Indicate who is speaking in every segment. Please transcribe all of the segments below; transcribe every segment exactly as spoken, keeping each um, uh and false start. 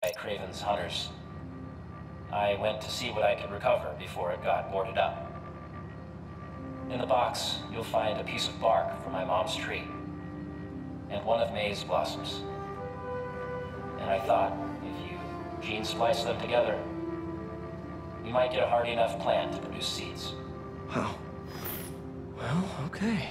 Speaker 1: Craven's hunters. I went to see what I could recover before it got boarded up. In the box, you'll find a piece of bark from my mom's tree, and one of May's blossoms. And I thought, if you gene splice them together, you might get a hardy enough plant to produce seeds.
Speaker 2: Wow. Well, okay.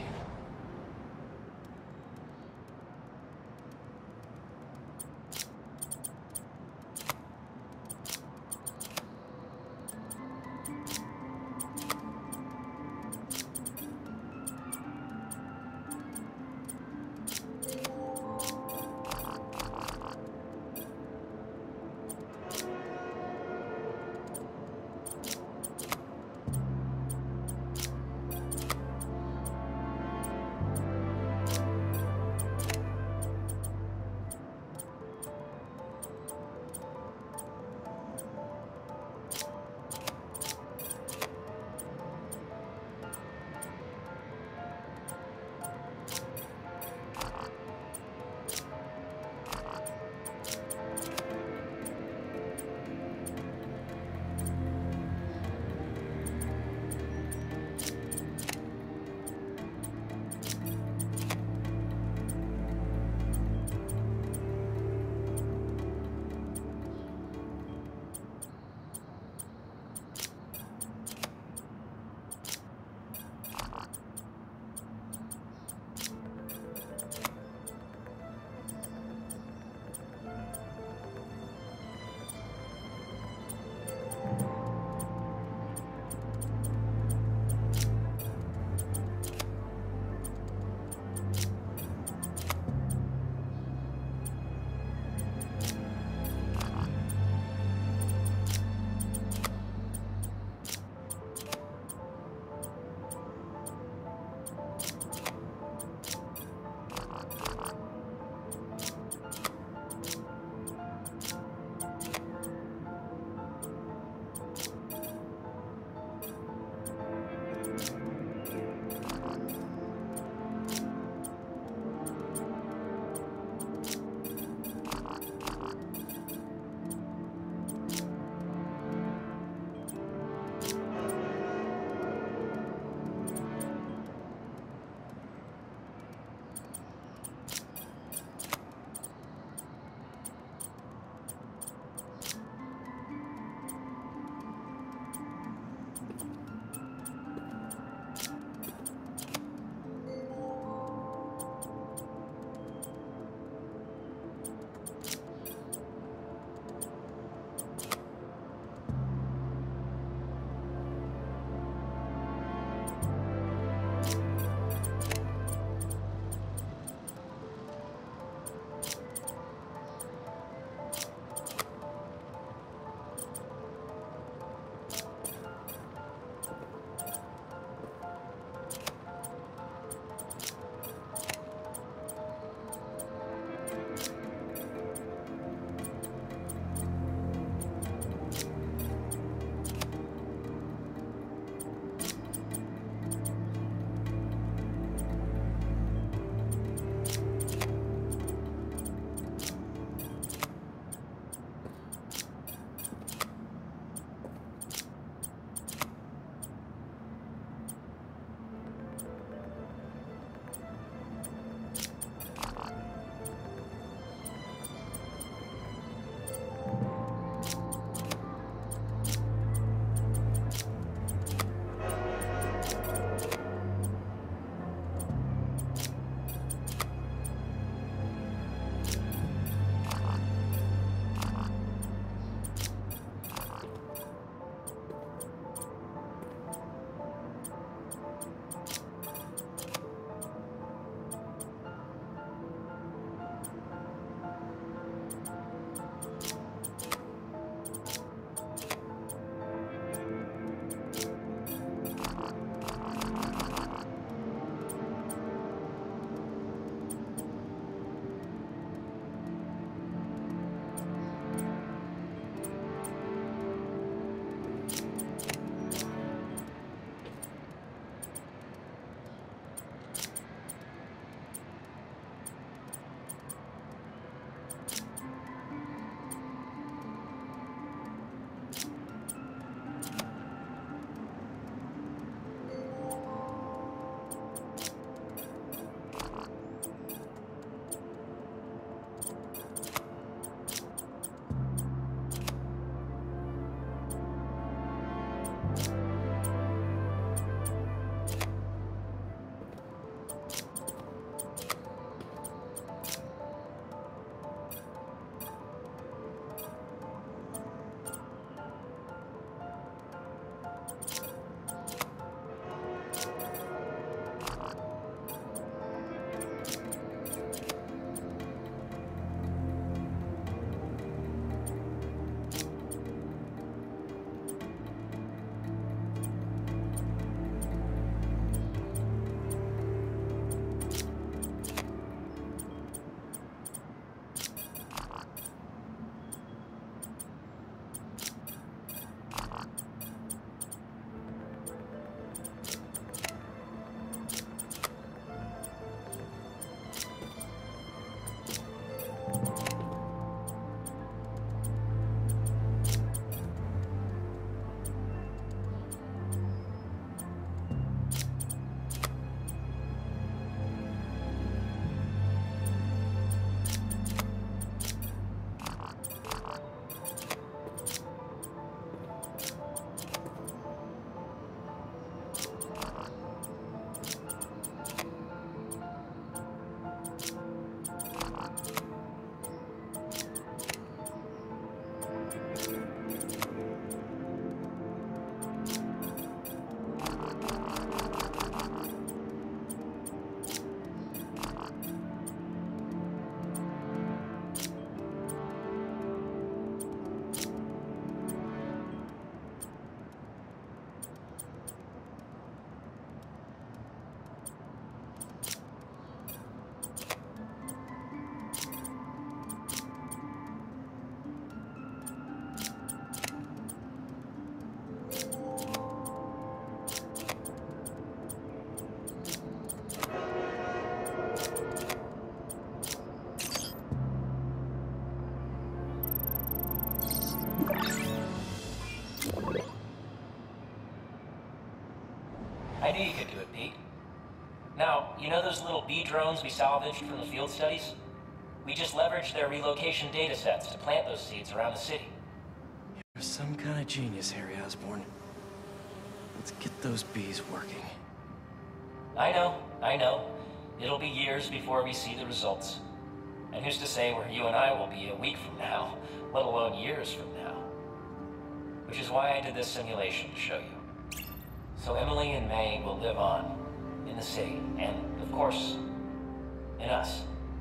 Speaker 1: I knew you could do it, Pete. Now, you know those little bee drones we salvaged from the field studies? We just leveraged their relocation data sets to plant those seeds around the city.
Speaker 2: You're some kind of genius, Harry Osborn. Let's get those bees working.
Speaker 1: I know, I know. It'll be years before we see the results. And who's to say where you and I will be a week from now, let alone years from now? Which is why I did this simulation to show you. So Emily and May will live on, in the city, and, of course, in us.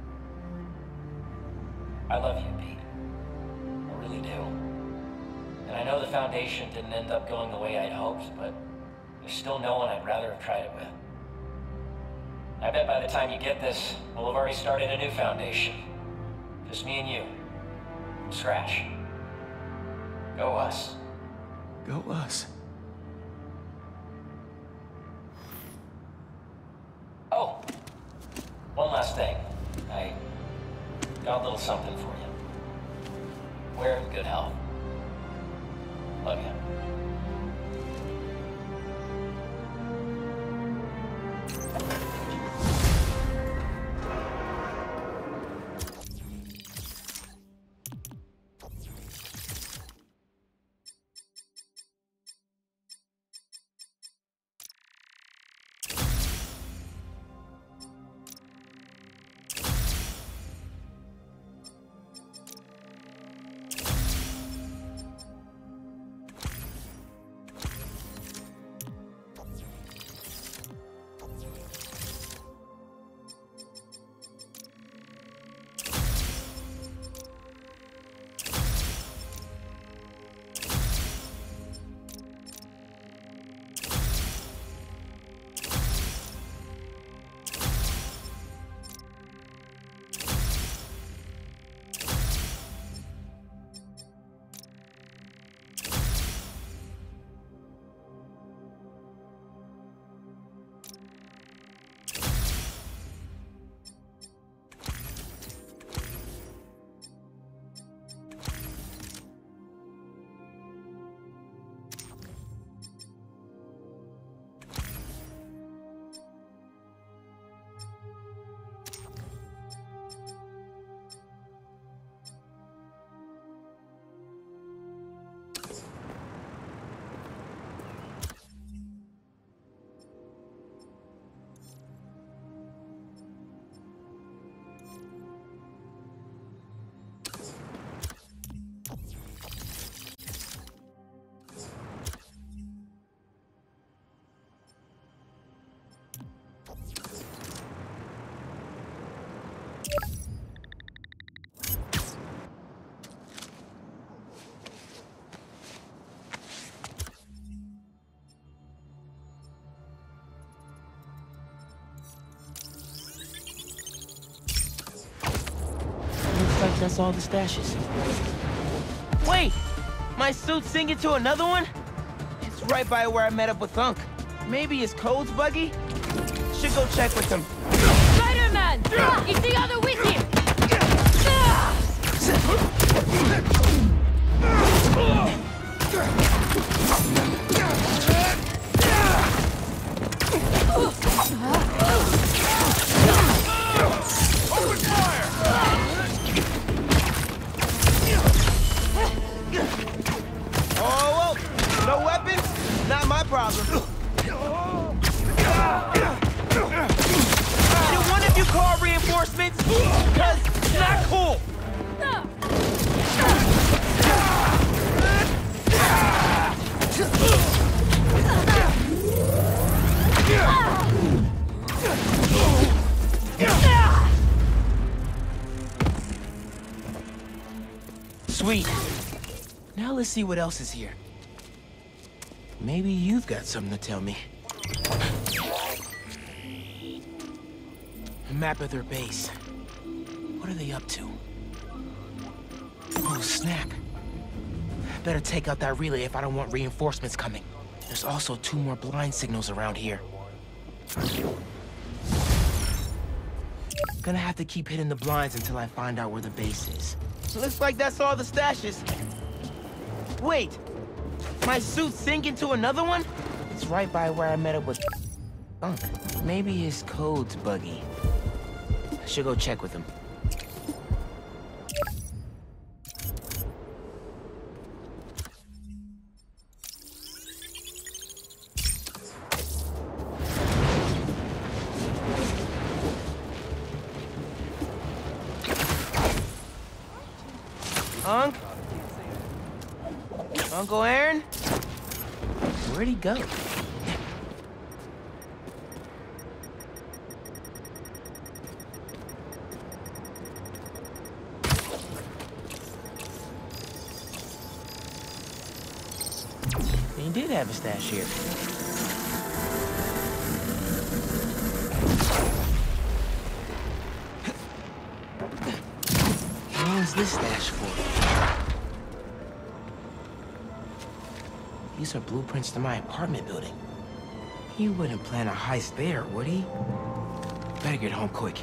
Speaker 1: I love you, Pete. I really do. And I know the Foundation didn't end up going the way I'd hoped, but there's still no one I'd rather have tried it with. I bet by the time you get this, we'll have already started a new Foundation. Just me and you. From scratch. Go us.
Speaker 2: Go us.
Speaker 1: Oh! One last thing. I got a little something for you. Wear it in good health. Love you.
Speaker 3: Looks like that's all the stashes. Wait! My suit's sinking to another one? It's right by where I met up with Unc. Maybe his code's buggy? Should go check with him.
Speaker 4: Spider-Man! It's the other with him!
Speaker 5: Open fire!
Speaker 3: Oh, whoa! No weapons? Not my problem. Did one of you call reinforcements? Because it's not cool! Sweet. Now let's see what else is here. Maybe you've got something to tell me. A map of their base. What are they up to? Oh, snap. Better take out that relay if I don't want reinforcements coming. There's also two more blind signals around here. Gonna have to keep hitting the blinds until I find out where the base is. Looks like that's all the stashes. Wait! My suit's sinking to another one? It's right by where I met up with... Unc, maybe his code's buggy. I should go check with him. Unc? Uncle Aaron? Where'd he go? He did have a stash here. What was this stash for? These are blueprints to my apartment building. He wouldn't plan a heist there, would he? Better get home quick.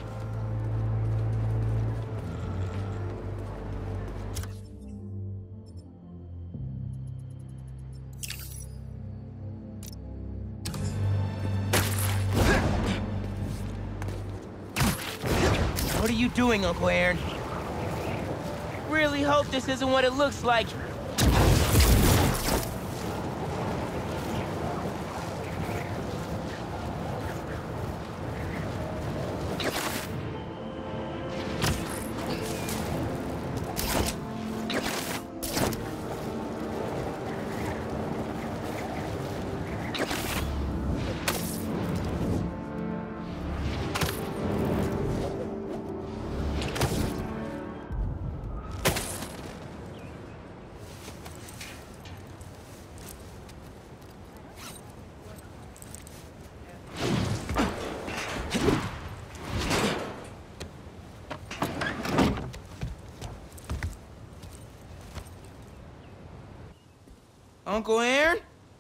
Speaker 3: What are you doing, Uncle Aaron? Really hope this isn't what it looks like. Uncle Aaron?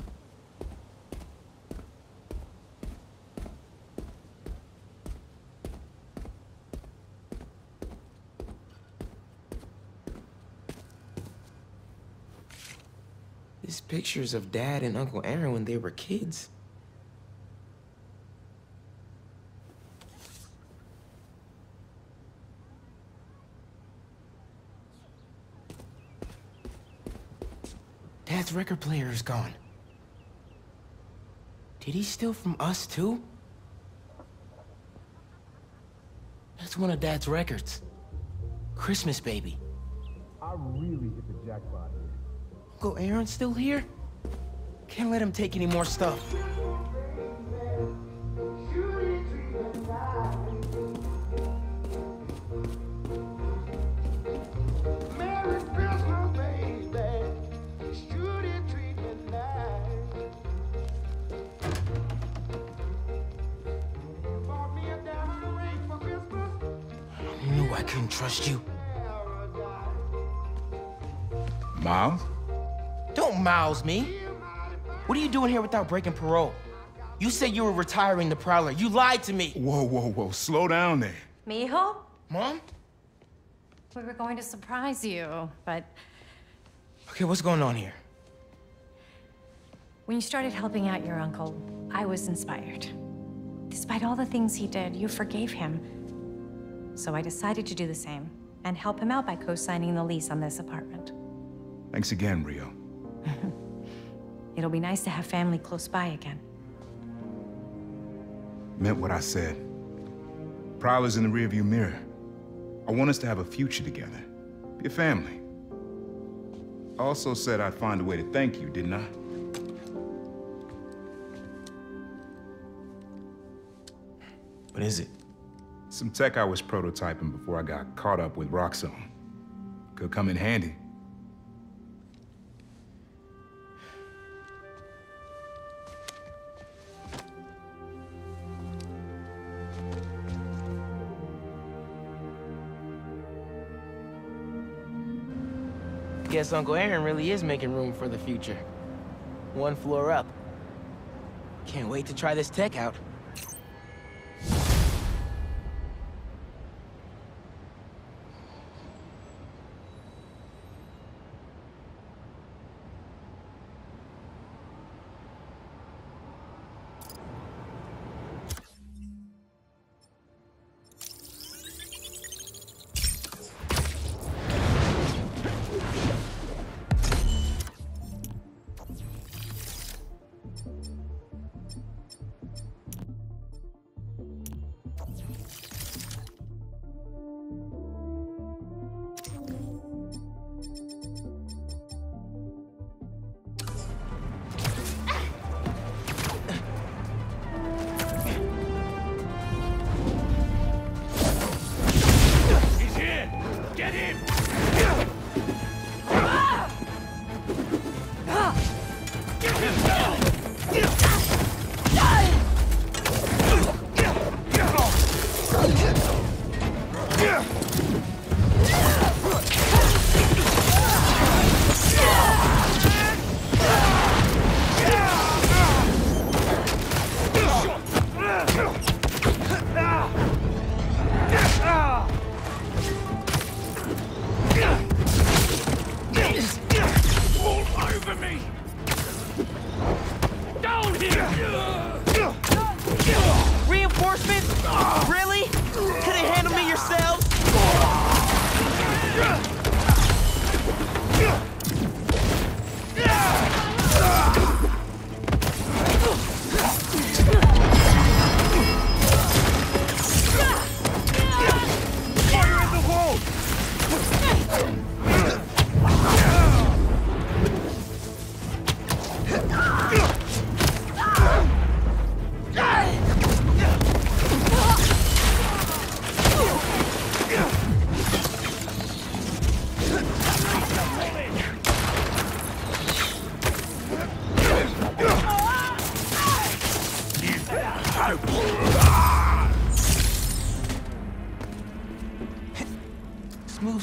Speaker 3: This picture's of Dad and Uncle Aaron when they were kids. Dad's record player is gone. Did he steal from us, too? That's one of Dad's records. Christmas Baby.
Speaker 5: I really hit the jackpot here.
Speaker 3: Uncle Aaron's still here? Can't let him take any more stuff. I couldn't trust you.
Speaker 5: Miles?
Speaker 3: Don't mouse me. What are you doing here without breaking parole? You said you were retiring the Prowler. You lied to me.
Speaker 5: Whoa, whoa, whoa. Slow down there.
Speaker 6: Mijo?
Speaker 3: Mom?
Speaker 6: We were going to surprise you, but
Speaker 3: Okay, what's going on here?
Speaker 6: when you started helping out your uncle, I was inspired. Despite all the things he did, you forgave him. So I decided to do the same and help him out by co-signing the lease on this apartment.
Speaker 5: Thanks again, Rio.
Speaker 6: It'll be nice to have family close by again.
Speaker 5: Meant what I said. Prowler's in the rearview mirror. I want us to have a future together. Be a family. I also said I'd find a way to thank you, didn't I?
Speaker 3: What is it?
Speaker 5: Some tech I was prototyping before I got caught up with Roxxon. Could come in handy.
Speaker 3: Guess Uncle Aaron really is making room for the future. One floor up. Can't wait to try this tech out.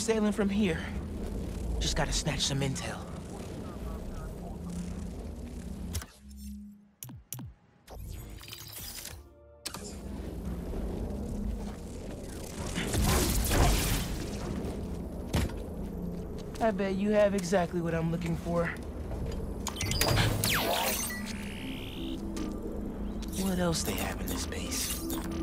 Speaker 3: sailing from here. Just gotta snatch some intel. I bet you have exactly what I'm looking for. What else they have in this base?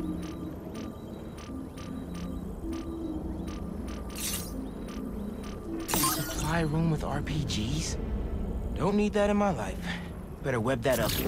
Speaker 3: Supply room with R P Gs? Don't need that in my life. Better web that up.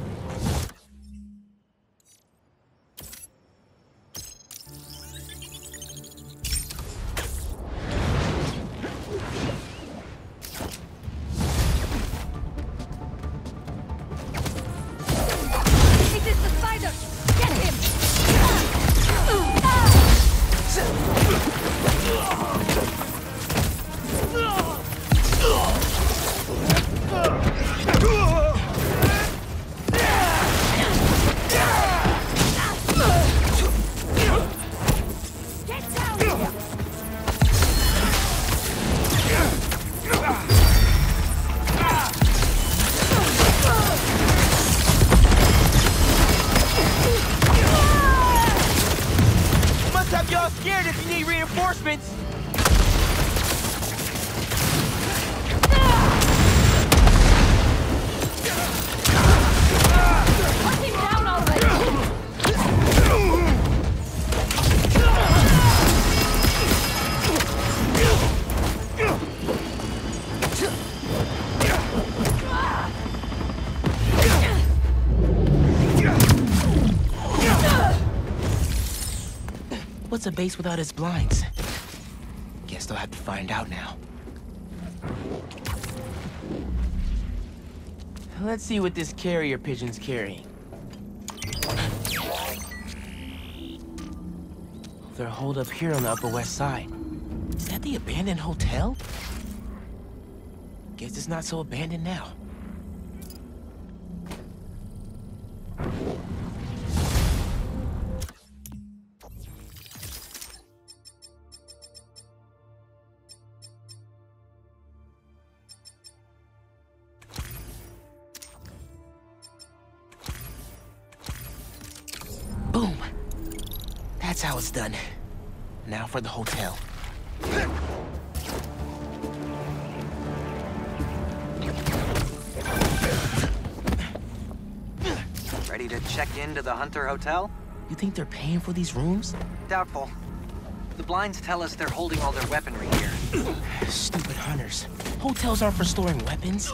Speaker 3: What's a base without its blinds? Guess they'll have to find out now. Let's see what this carrier pigeon's carrying. They're holed up here on the Upper West Side. Is that the abandoned hotel? Guess it's not so abandoned now. Boom. That's how it's done. Now for the hotel.
Speaker 7: Ready to check into the Hunter Hotel?
Speaker 3: You think they're paying for these rooms?
Speaker 7: Doubtful. The blinds tell us they're holding all their weaponry here.
Speaker 3: Stupid hunters. Hotels aren't for storing weapons.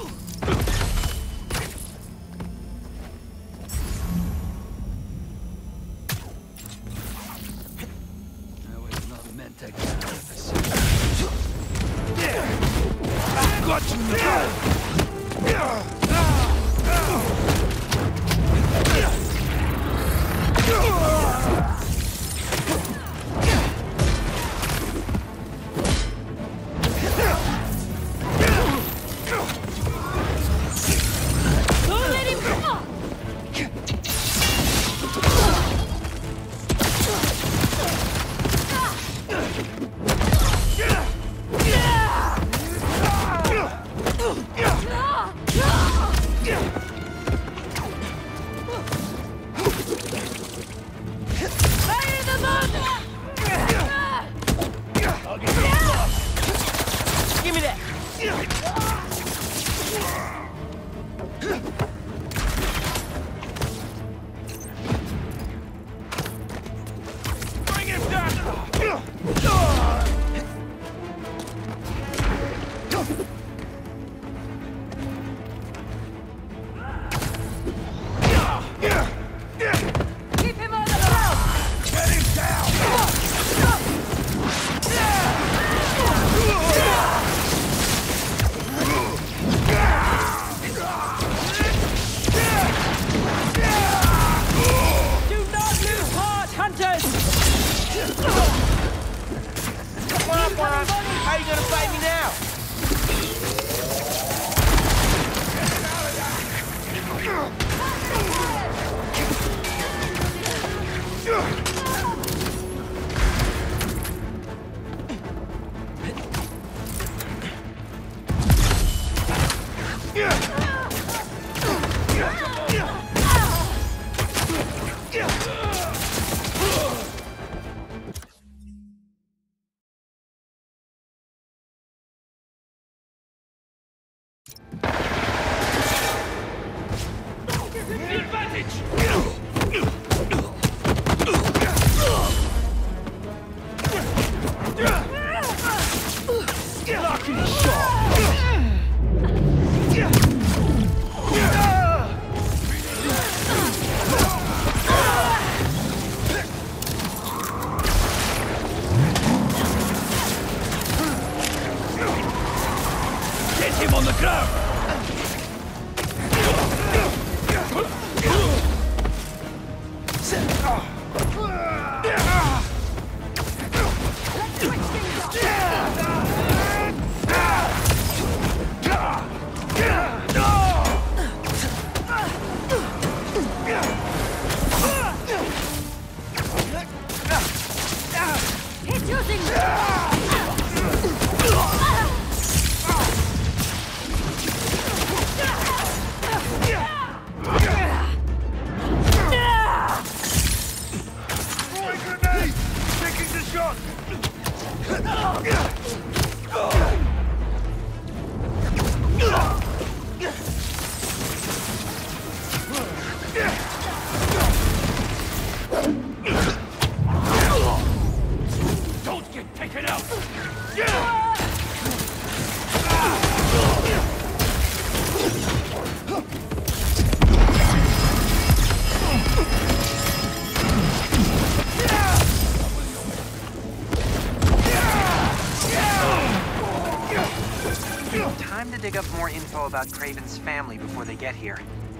Speaker 7: Time to dig up more info about Kraven's family before they get here.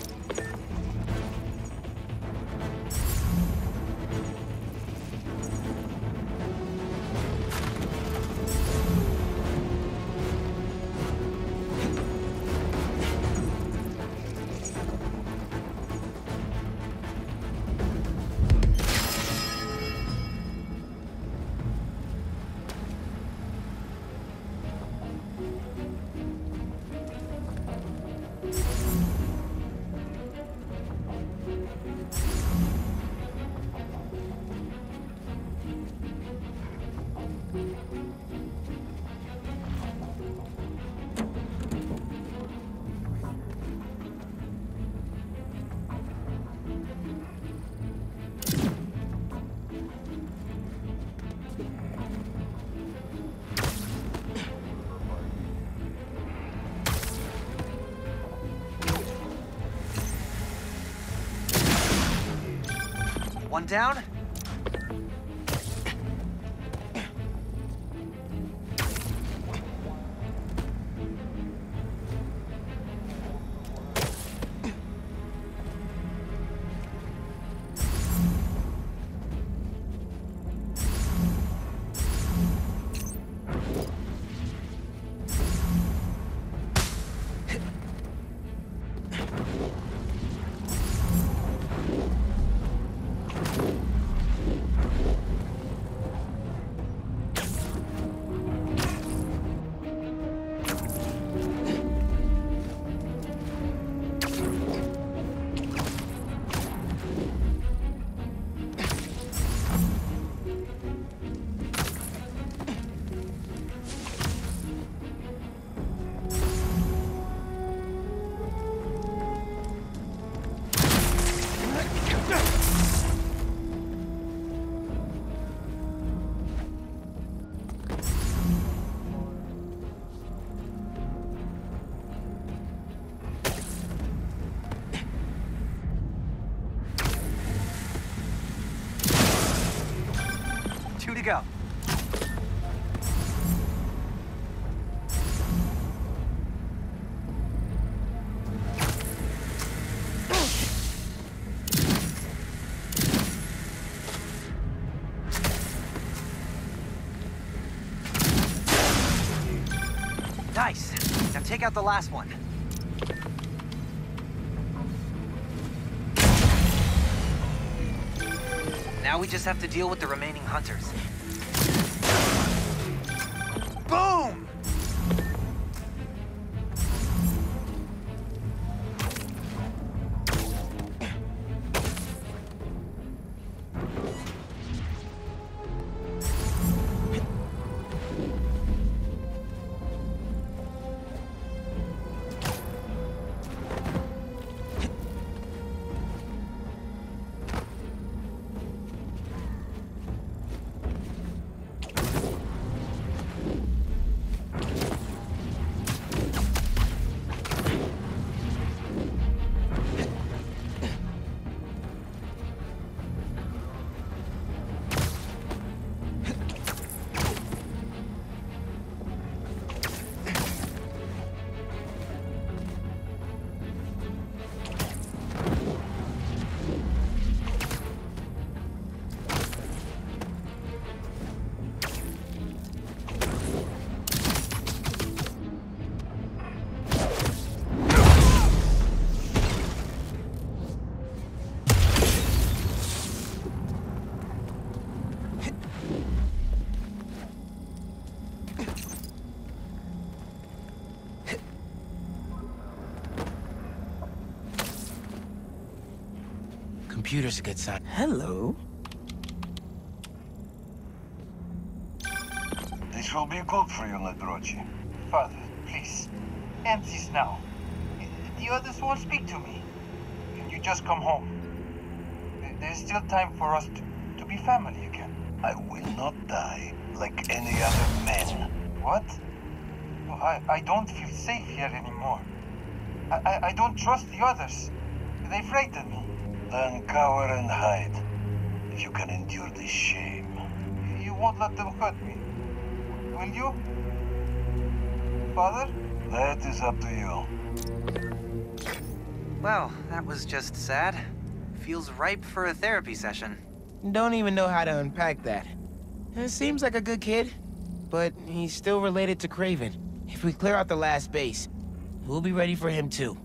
Speaker 7: One down? Two to go. Nice. Now take out the last one. Now we just have to deal with the remaining hunters. Boom!
Speaker 3: computer's a good sign. Hello?
Speaker 8: This will be good for you, Ladrochi.
Speaker 9: Father, please. End this now. The others won't speak to me. Can you just come home? There's still time for us to, to be family again.
Speaker 8: I will not die like any other men.
Speaker 9: What? I, I don't feel safe here anymore. I, I, I don't trust the others. They frighten me.
Speaker 8: Then cower and hide, if you can endure this shame.
Speaker 9: You won't let them hurt me, will you? Father?
Speaker 8: That is up to you.
Speaker 7: Well, that was just sad. Feels ripe for a therapy session.
Speaker 3: Don't even know how to unpack that. It seems like a good kid, but he's still related to Kraven. If we clear out the last base, we'll be ready for him too.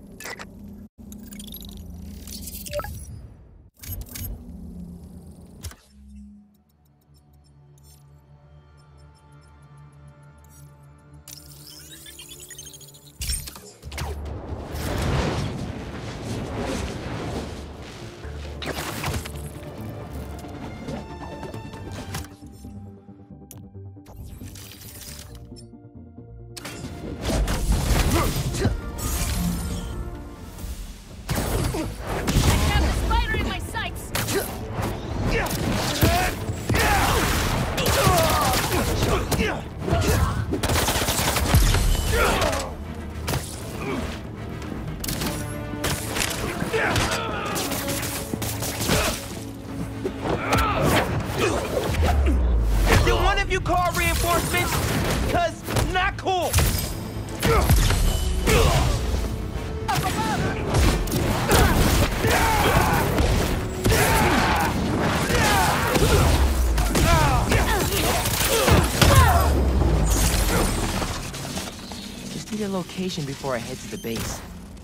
Speaker 3: Location before I head to the base.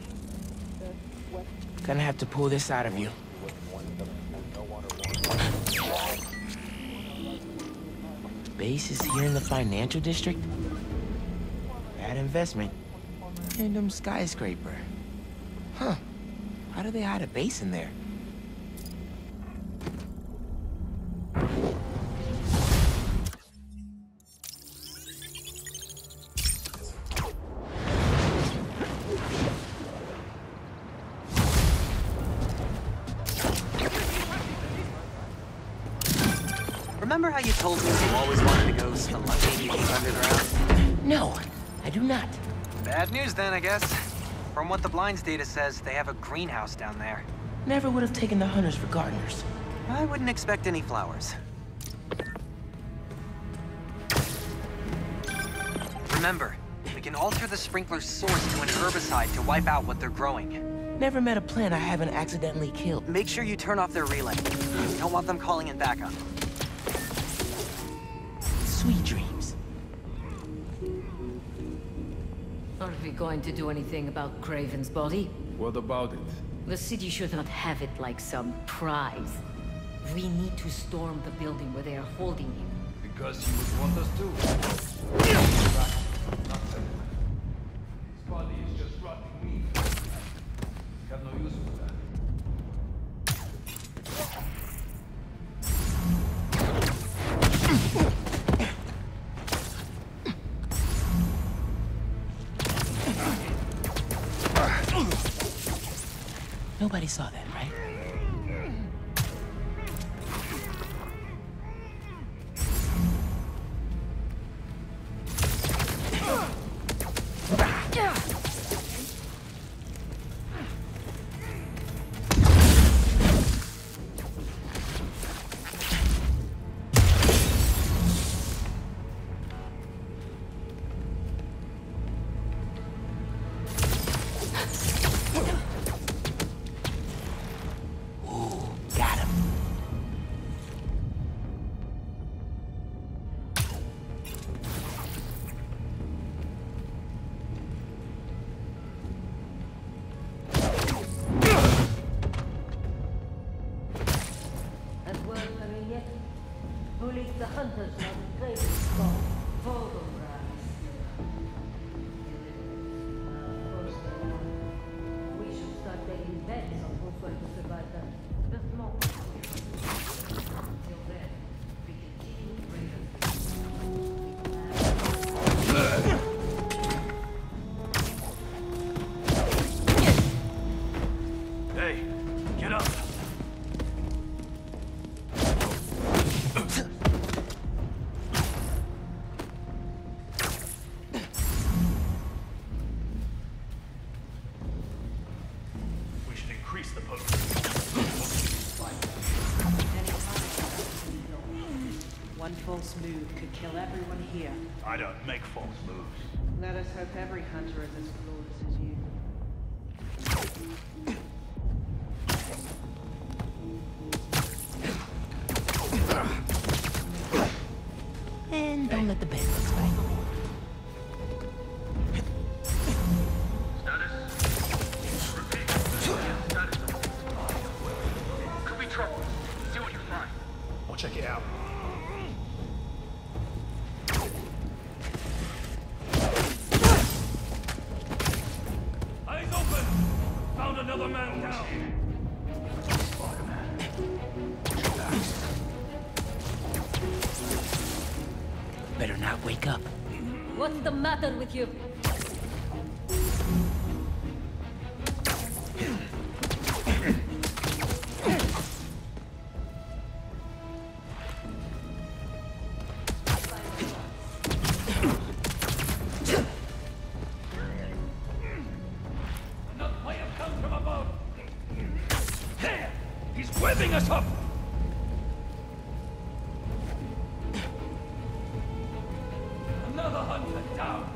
Speaker 3: Gonna have to pull this out of you. Base is here in the financial district? Bad investment. Random skyscraper. Huh. How do they hide a base in there?
Speaker 7: Remember how you told me you always wanted to go spelunking underground?
Speaker 3: No, I do not.
Speaker 7: Bad news then, I guess. From what the Blinds data says, they have a greenhouse down there.
Speaker 3: Never would have taken the hunters for gardeners.
Speaker 7: I wouldn't expect any flowers. Remember, we can alter the sprinkler's source to an herbicide to wipe out what they're growing.
Speaker 3: Never met a plant I haven't accidentally killed.
Speaker 7: Make sure you turn off their relay. We don't want them calling in backup.
Speaker 3: Sweet dreams.
Speaker 4: Are we going to do anything about Kraven's body?
Speaker 10: What about it?
Speaker 4: The city should not have it like some prize. We need to storm the building where they are holding him.
Speaker 10: Because you would want us to. Right. Nothing. His body is just rotting meat. We have no use for that.
Speaker 3: Nobody saw that, right?
Speaker 4: The hunters must play this ball. We should start taking bets on who's going to survive the, the smoke.
Speaker 10: It's the post.
Speaker 11: One false move could kill everyone here.
Speaker 10: I don't make false moves.
Speaker 11: Let us hope every hunter is as flawless as you.
Speaker 3: And don't let the bad bugs bite.
Speaker 10: Status. Repeat. Status. Could be trouble. See what you find. I'll check it out. Eyes open! Found another man down. Spider-Man.
Speaker 3: Better not wake up.
Speaker 4: What's the matter with you?
Speaker 10: Another way of come from above. There! He's webbing us up! Another hunter down!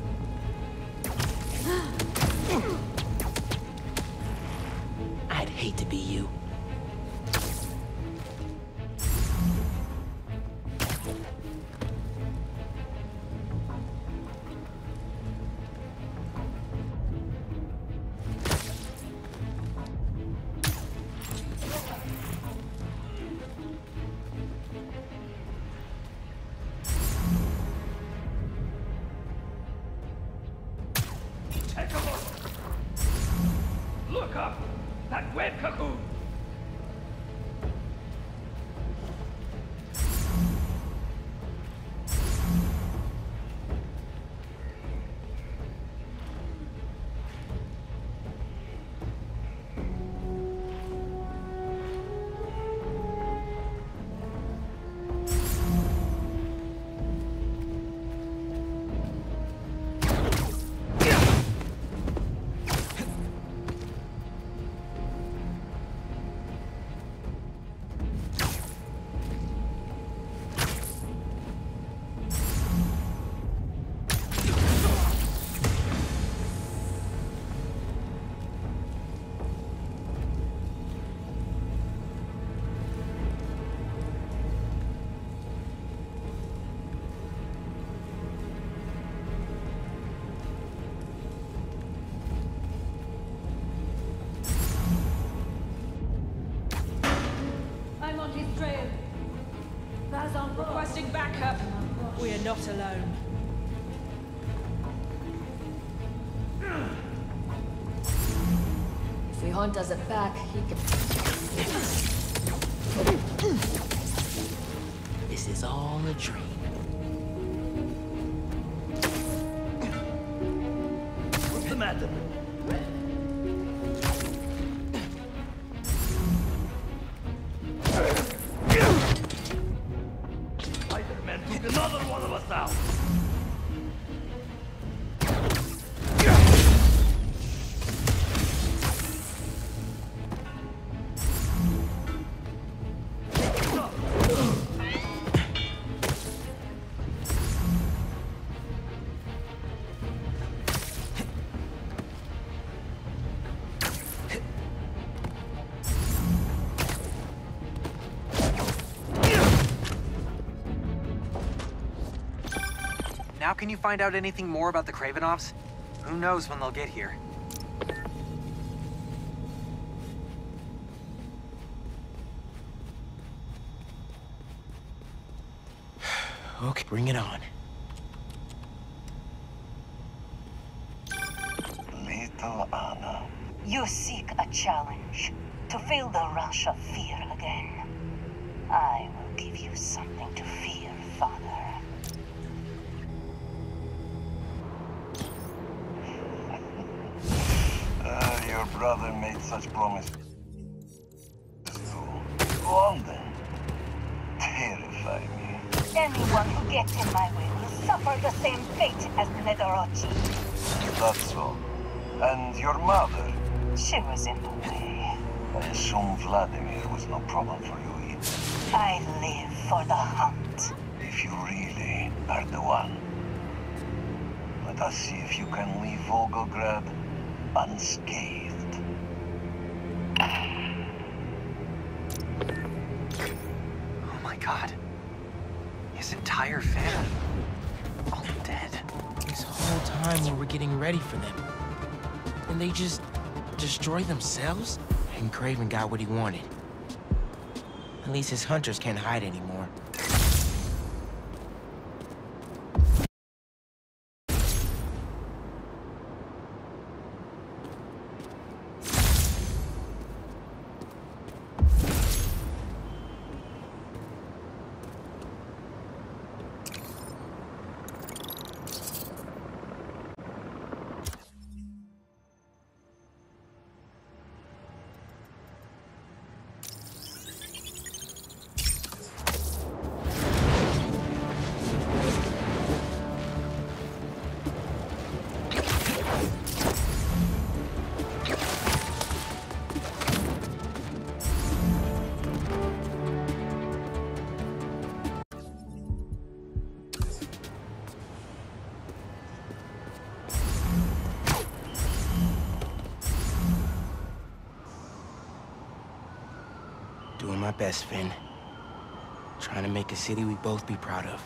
Speaker 3: I'd hate to be you.
Speaker 10: Take a look! Look up! That web cocoon!
Speaker 4: I'm on his trail. Bazan
Speaker 11: Requesting backup. We are not alone.
Speaker 4: If we hunt as a pack, he can...
Speaker 3: This is all a dream.
Speaker 10: What's the matter? Spider-Man took another one of us out!
Speaker 7: Now can you find out anything more about the Kravenovs? Who knows when they'll get here?
Speaker 3: Okay, bring it on.
Speaker 8: Little Anna.
Speaker 12: You seek a challenge to feel the rush of fear again. I will give you something to fear, Father.
Speaker 8: Uh, your brother made such promises. Go on then. Terrify me.
Speaker 12: Anyone who gets in my way will suffer the same fate as Nedorochi.
Speaker 8: That's all. And your mother?
Speaker 12: She was in the way.
Speaker 8: I assume Vladimir was no problem for you either.
Speaker 12: I live for the hunt.
Speaker 8: If you really are the one, let us see if you can leave Volgograd unscathed.
Speaker 7: Oh my god. His entire family. All dead.
Speaker 3: This whole time we were getting ready for them. And they just destroy themselves? And Kraven got what he wanted. At least his hunters can't hide anymore. Doing my best, Finn. Trying to make a city we both be proud of.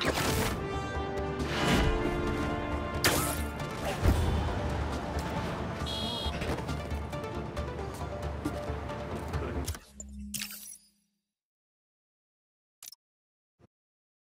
Speaker 6: Ugh.